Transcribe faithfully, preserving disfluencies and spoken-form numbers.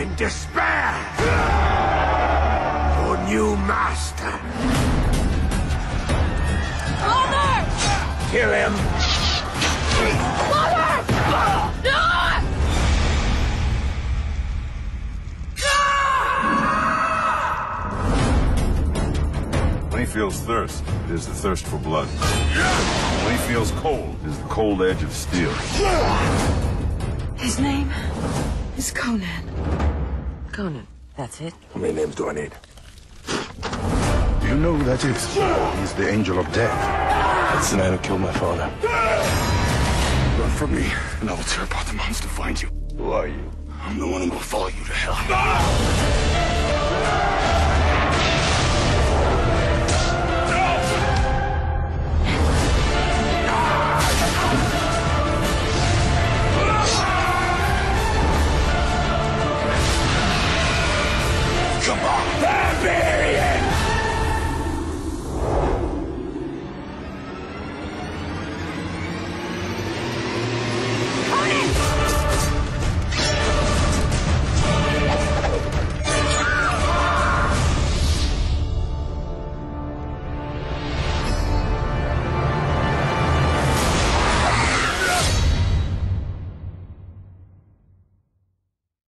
in despair. Your new master. Father! Kill him. Father! No! When he feels thirst, it is the thirst for blood. When he feels cold, it is the cold edge of steel. His name is Conan. Conan, that's it? How many names do I need? Do you know who that is? He's the angel of death. That's the man who killed my father. Run from me, and I will tear apart the monster to find you. Who are you? I'm the one who will follow you to hell.